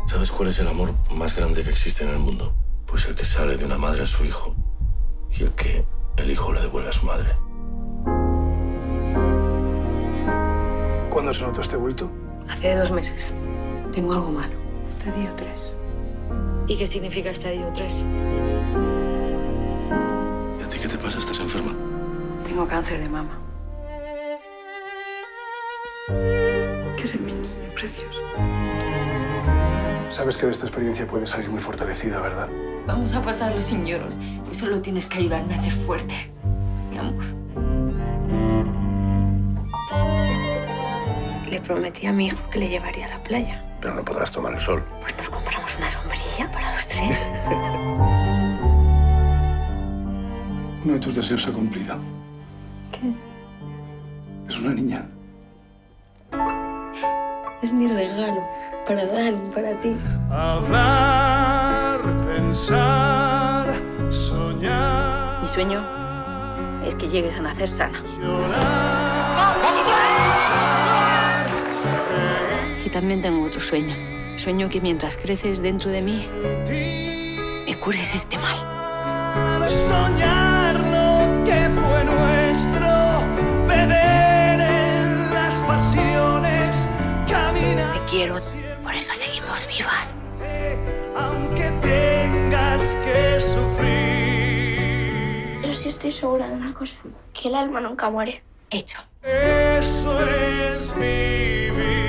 ¿Sabes cuál es el amor más grande que existe en el mundo? Pues el que sale de una madre a su hijo y el que el hijo le devuelve a su madre. ¿Cuándo se notó este bulto? Hace 2 meses. Tengo algo malo. Estadio 3. ¿Y qué significa estadio 3? ¿Y a ti qué te pasa? ¿Estás enferma? Tengo cáncer de mama. Que eres mi niño precioso. Sabes que de esta experiencia puedes salir muy fortalecida, ¿verdad? Vamos a pasarlo sin lloros. Y solo tienes que ayudarme a ser fuerte. Mi amor. Le prometí a mi hijo que le llevaría a la playa. Pero no podrás tomar el sol. Pues nos compramos una sombrilla para los 3. Uno de tus deseos se ha cumplido. ¿Qué? Es una niña. Es mi regalo para Dani, para ti. Hablar, pensar, soñar. Mi sueño es que llegues a nacer sana. Y también tengo otro sueño. Sueño que mientras creces dentro de mí, me cures este mal. Soñar lo que fue nuestro, beber en las pasiones, caminar. Te quiero, por eso seguimos vivas. Aunque tengas que sufrir. Pero sí estoy segura de una cosa, que el alma nunca muere. Hecho. Eso es vivir.